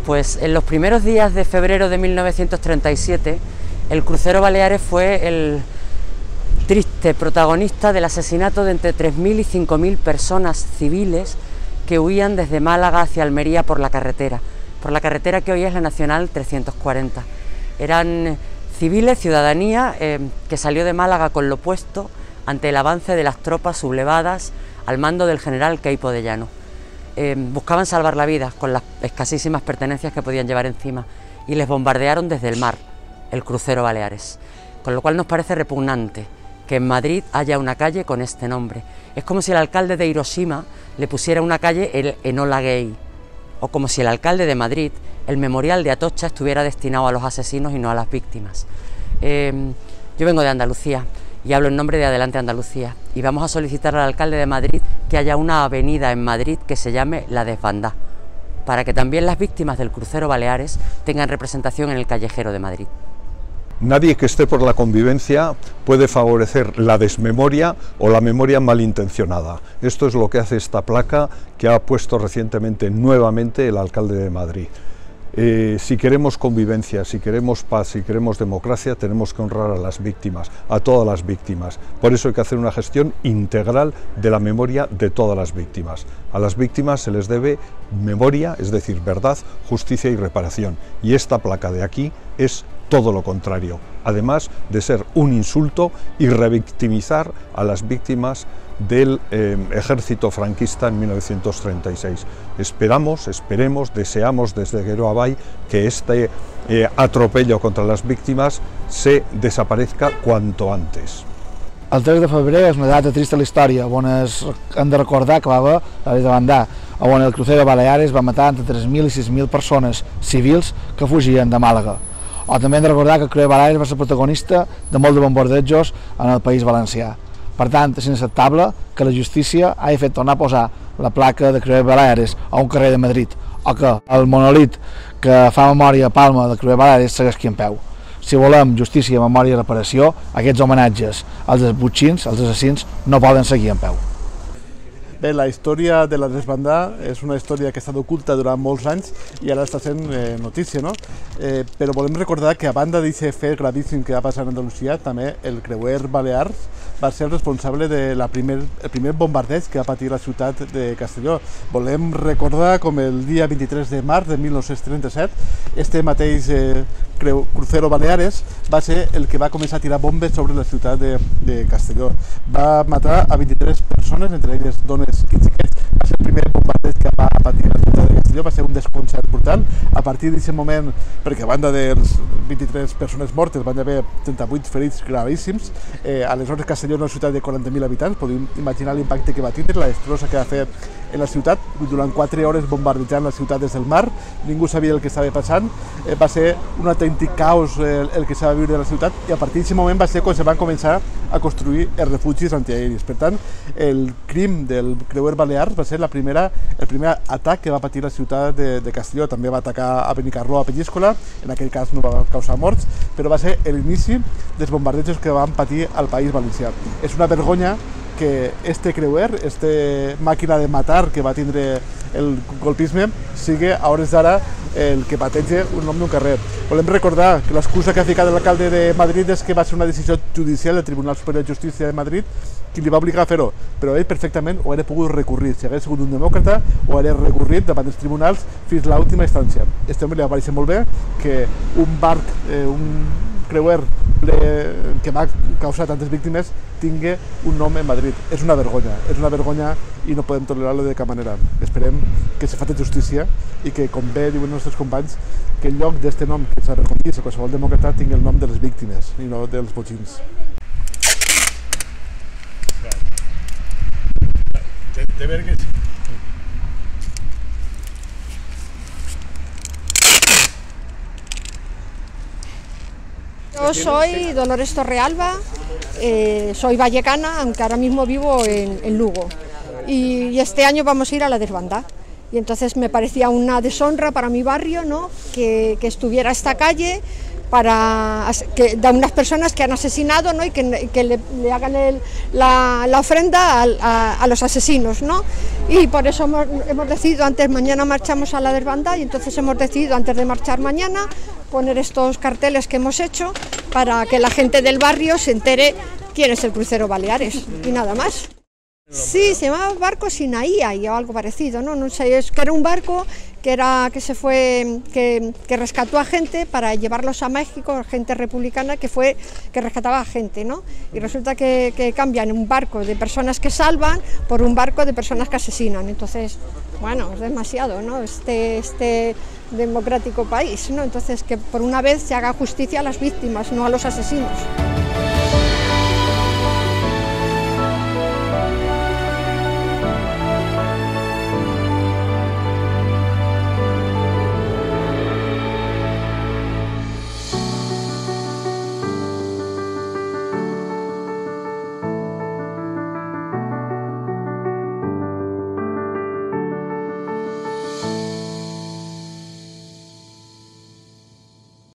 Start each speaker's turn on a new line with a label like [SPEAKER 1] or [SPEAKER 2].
[SPEAKER 1] pues en los primeros días de febrero de 1937, el crucero Baleares fue el triste protagonista del asesinato de entre 3.000 y 5.000 personas civiles que huían desde Málaga hacia Almería por la carretera que hoy es la Nacional 340. Eran civiles, ciudadanía, que salió de Málaga con lo puesto ante el avance de las tropas sublevadas al mando del general Queipo de Llano. Buscaban salvar la vida con las escasísimas pertenencias que podían llevar encima y les bombardearon desde el mar el crucero Baleares, con lo cual nos parece repugnante que en Madrid haya una calle con este nombre. Es como si el alcalde de Hiroshima le pusiera una calle el Enola Gay, o como si el alcalde de Madrid, el memorial de Atocha, estuviera destinado a los asesinos y no a las víctimas. Yo vengo de Andalucía y hablo en nombre de Adelante Andalucía, y vamos a solicitar al alcalde de Madrid que haya una avenida en Madrid que se llame La Desbandá, para que también las víctimas del crucero Baleares tengan representación en el callejero de Madrid.
[SPEAKER 2] Nadie que esté por la convivencia puede favorecer la desmemoria o la memoria malintencionada. Esto es lo que hace esta placa que ha puesto recientemente nuevamente el alcalde de Madrid. Si queremos convivencia, si queremos paz, si queremos democracia, tenemos que honrar a las víctimas, a todas las víctimas. Por eso hay que hacer una gestión integral de la memoria de todas las víctimas. A las víctimas se les debe memoria, es decir, verdad, justicia y reparación. Y esta placa de aquí es todo lo contrario, además de ser un insulto y revictimizar a las víctimas del ejército franquista en 1936. Esperemos, deseamos desde Guero Abay que este atropello contra las víctimas se desaparezca cuanto antes.
[SPEAKER 3] El 3 de febrer és una data trista a la història, on hem de recordar que va haver a la Desbandá, on el crucero Baleares va matar entre 3.000 i 6.000 persones civils que fugien de Màlaga. O també hem de recordar que el crucero Baleares va ser protagonista de molts de bombardejos en el País Valencià. Per tant, és inacceptable que la justícia hagi fet tornar a posar la placa de crucero Baleares a un carrer de Madrid, o que el monolit que fa memòria a Palma del crucero Baleares segueixi en peu. Si volem justícia, memòria i reparació, aquests homenatges als botxins, als assassins, no poden seguir en peu.
[SPEAKER 4] Bé, la història de la Desbandá és una història que ha estat oculta durant molts anys i ara està sent notícia, no? Però volem recordar que a banda d'aquest fet gravíssim que va passar a Andalusia, també el creuer Balears va ser el responsable del primer bombardeig que va patir la ciutat de Castelló. Volem recordar com el dia 23 de març de 1937, este mateix crucero Baleares va ser el que va començar a tirar bombes sobre la ciutat de Castelló. Va matar a 23 persones, entre elles dones i xiquets. Va ser el primer bombardeig que va patir la ciutat de Castelló, va ser un desconcert brutal. A partir d'aquest moment, perquè a banda de les 23 persones mortes van haver 38 ferits gravíssims, aleshores Castelló és una ciutat de 40.000 habitants, podem imaginar l'impacte que va tindre, la destrossa que va fer en la ciutat, durant 4 hores bombardejant la ciutat des del mar, ningú sabia el que estava passant, va ser un autèntic caos el que s'ha de viure a la ciutat, i a partir d'aquest moment va ser quan se van començar a construir els refugis antiaeris. Per tant, el crim del creuer Balears va ser el primer atac que va patir la ciutat de Castelló. També va atacar a Benicarló, a Penyíscola, en aquell cas no va causar morts, però va ser l'inici dels bombardejos que van patir al País Valencià. És una vergonya que este creuer, este màquina de matar que va tindre el colpisme, sigui a hores d'ara el que patege un nom d'un carrer. Volem recordar que l'excusa que ha ficat l'alcalde de Madrid és que va ser una decisió judicial del Tribunal Superior de Justícia de Madrid qui li va obligar a fer-ho, però ell perfectament ho hauria pogut recurrir. Si hagués sigut un demòcrata, ho hauria recurrit davant dels tribunals fins a l'última instància. A aquest home li va parèixer molt bé que un barc, un creuer que va causar tantes víctimes tingui un nom en Madrid. És una vergonya i no podem tolerar-lo de cap manera. Esperem que se faci justícia i que, com bé diuen els nostres companys, que en lloc d'aquest nom que s'ha recollit a qualsevol demòcrata tingui el nom de les víctimes i no dels botxins. De ver que sí.
[SPEAKER 5] Yo soy Dolores Torrealba, soy vallecana, aunque ahora mismo vivo en Lugo. Y este año vamos a ir a la Desbandá. Y entonces me parecía una deshonra para mi barrio, ¿no?, que estuviera esta calle de unas personas que han asesinado, ¿no? Y que le hagan la ofrenda a los asesinos, ¿no? Y por eso hemos decidido, mañana marchamos a la desbandada, y entonces hemos decidido, antes de marchar mañana, poner estos carteles que hemos hecho para que la gente del barrio se entere quién es el crucero Baleares, y nada más. Sí, se llamaba barco Sinaí o algo parecido, ¿no? No sé, es que era un barco que rescató a gente para llevarlos a México, gente republicana que rescataba a gente, ¿no? Y resulta que cambian un barco de personas que salvan por un barco de personas que asesinan. Entonces, bueno, es demasiado, ¿no? Este democrático país, ¿no? Entonces, que por una vez se haga justicia a las víctimas, no a los asesinos.